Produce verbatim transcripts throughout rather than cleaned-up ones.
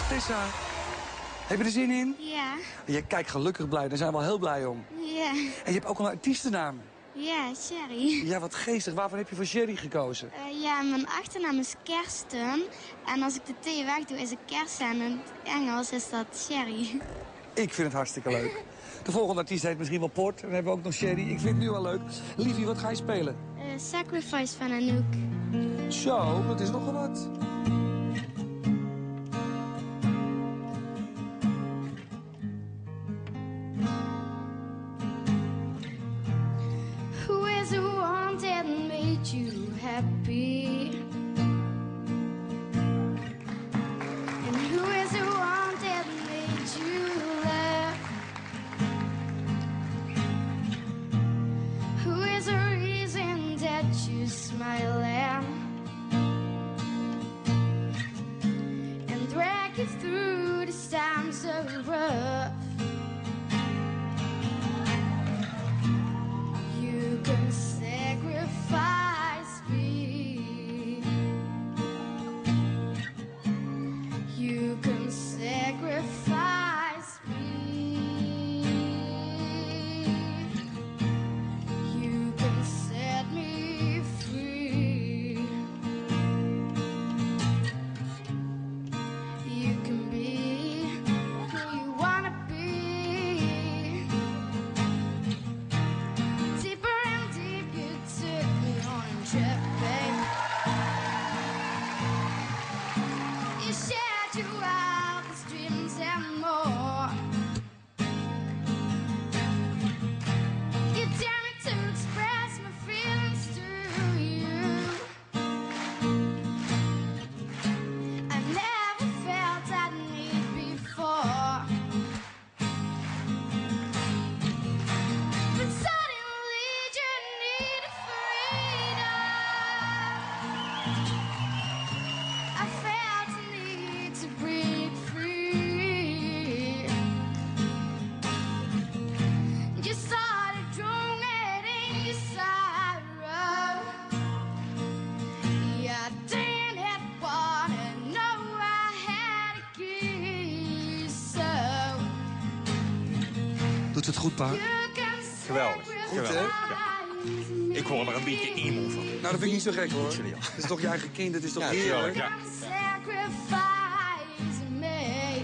Tessa, heb je er zin in? Ja. Je kijkt gelukkig blij, daar zijn we wel heel blij om. Ja. En je hebt ook al een artiestennaam. Ja, Sherry. Ja, wat geestig. Waarvan heb je voor Sherry gekozen? Uh, ja, mijn achternaam is Kersten. En als ik de T weg doe, is het Kersten. En in het Engels is dat Sherry. Ik vind het hartstikke leuk. De volgende artiest heet misschien wel Port. En dan hebben we ook nog Sherry. Ik vind het nu wel leuk. Liefie, wat ga je spelen? Uh, Sacrifice van Anouk. Zo, dat is nogal wat. Who is the one that made you happy? And who is the one that made you laugh? Who is the reason that you smile and and drag you through the times so rough? You can sacrifice me. You can sacrifice me. You can set me free. You can be who you wanna be. Deeper and deep, you took me on a trip, babe. You shared your wildest dreams and more. You dare me to express my feelings to you. I never felt that need before. But suddenly you needed freedom. I felt the need to break free. You started drawing in your sorrow. Yeah, I didn't wanna know I had a key, so Doet ze het goed, pa? you can Geweldig, geweldig. sacrifice me. Ik hoor er een beetje emo van. Nou, dat vind ik niet zo gek, hoor. Sorry, ja. Het is toch je eigen kind, het is toch Ja, heerlijk? tuurlijk, ja. Sacrifice me.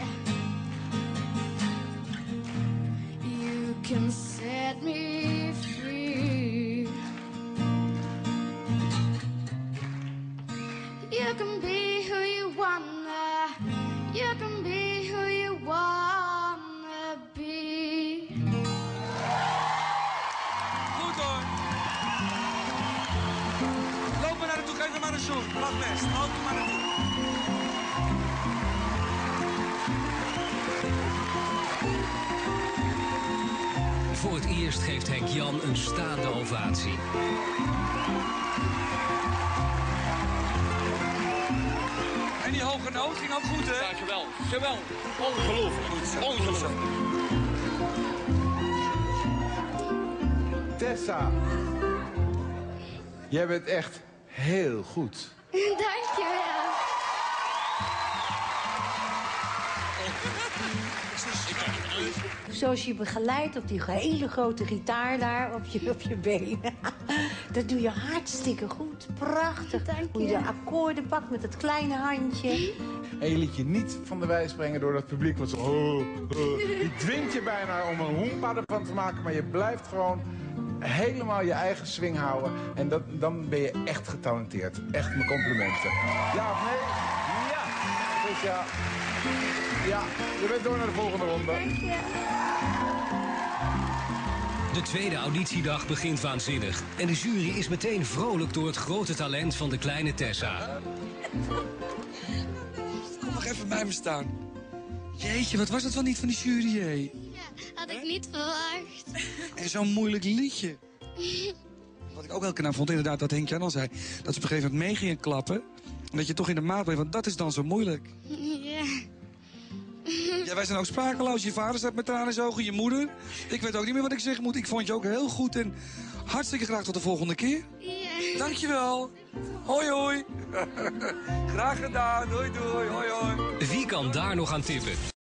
You can set me free. You can be who you wanna. You can be who you wanna be. Goed, hoor. Loop maar naar naartoe, geef hem maar een zoen. Wat best, loop er maar naartoe. Voor het eerst geeft Henk Jan een staande ovatie. En die hoge noot ging ook goed, hè? Ja, geweldig, geweldig. Ongelooflijk. Ongelooflijk. Tessa, jij bent echt heel goed. Dankjewel. Zoals je begeleidt op die hele grote gitaar daar op je, op je benen. Dat doe je hartstikke goed. Prachtig. Dank je. Hoe je de akkoorden pakt met dat kleine handje. En je liet je niet van de wijs brengen door dat publiek wat zo... Oh, oh. Die dwingt je bijna om een hoempa ervan te maken, maar je blijft gewoon helemaal je eigen swing houden. En dat, dan ben je echt getalenteerd. Echt mijn complimenten. Ja of nee? Ja. Dus ja. Ja, je bent door naar de volgende ronde. Dank je. De tweede auditiedag begint waanzinnig. En de jury is meteen vrolijk door het grote talent van de kleine Tessa. Kom nog even bij me staan. Jeetje, wat was dat wel niet van die jury, hé? Ja, had ik niet verwacht. En zo'n moeilijk liedje. Wat ik ook elke keer vond, inderdaad, dat Henk Jan al zei. Dat ze op een gegeven moment mee gingen klappen. En dat je toch in de maat bleef, want dat is dan zo moeilijk. Ja. Ja, wij zijn ook sprakeloos. Je vader staat met tranen in zijn ogen, je moeder. Ik weet ook niet meer wat ik zeggen moet. Ik vond je ook heel goed en hartstikke graag tot de volgende keer. Ja. Dankjewel. Hoi, hoi. Graag gedaan. Doei, doei. Hoi, hoi. Wie kan daar nog aan tippen?